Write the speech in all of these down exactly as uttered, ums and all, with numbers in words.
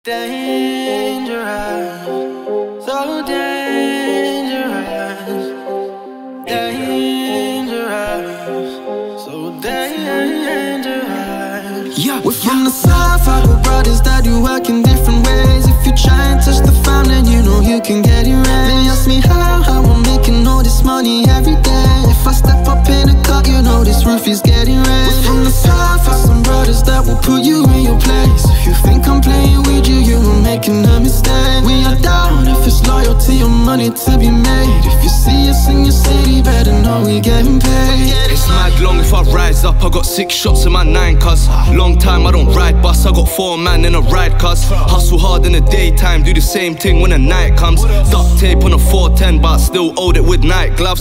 Dangerous, so dangerous, dangerous, so dangerous. Yeah, we're from the south, I got brothers that do work in different ways. If you try and touch the fountain, you know you can get erased. They ask me how, how I'm making all this money every day. If I step up in a cut, you know this roof is getting raised. We're from the south, got some brothers that will put you in your place. If you think I'm playing with you, you are making a mistake. We are down if it's loyalty or money to be made. If you see us in your city, better know we getting paid. It's mad long if I rise up, I got six shots in my nine cuz. Long time I don't ride bus, I got four man in a ride cuz. Hustle hard in the daytime, do the same thing when the night comes. Duct tape on a four ten but I still hold it with night gloves.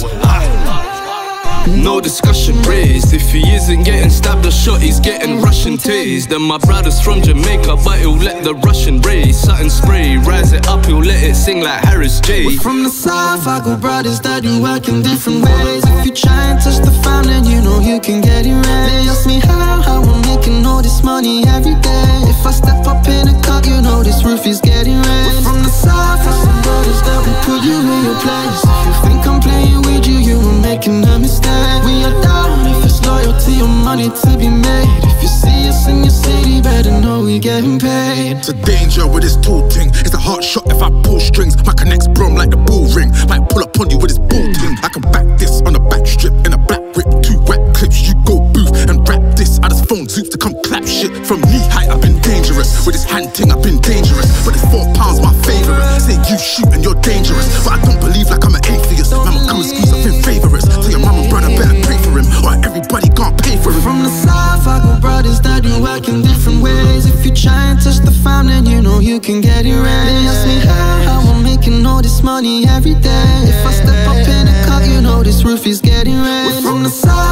No discussion raised. If he isn't getting stabbed or shot, he's getting Russian tased. Then my brother's from Jamaica, but he'll let the Russian raise. Something spray, rise it up, he'll let it sing like Harris J. We're from the south, I got brothers that do work in different ways. If you try and touch the fountain, you know you can get erased. They ask me how, how I'm making all this money every day. If I step up in a cut, you know this roof is getting raised. We're from the south, got some brothers that will put you in your place. If you think I'm playing with you, you are making a mistake. We are down if it's loyalty or money to be made. If you see us in your city, better know we getting paid. It's a danger with this tool ting. It's a hard shot if I pull strings. My connects brum like the bull ring. Might pull up on you with this bull ting. I can back this on a back strip in a black whip. Two wet clips, you go booth and rap this. I just phone Zoops to come clap shit. From knee height, I've been dangerous. With this hand ting, I've been dangerous. But this four pounds my favourite. Say you shoot and you're dangerous, but I don't believe like I'm an atheist. Mama come and squeeze up in favourites. Tell your mama brother better pray for him, or everybody can't pay for him. From the south, I got brothers that do work in different ways. If you try and touch the fountain, you know you can get erased. They ask me how, how I'm making all this money every day. If I step up in a cut, you know this roof is getting raised. We're from the south.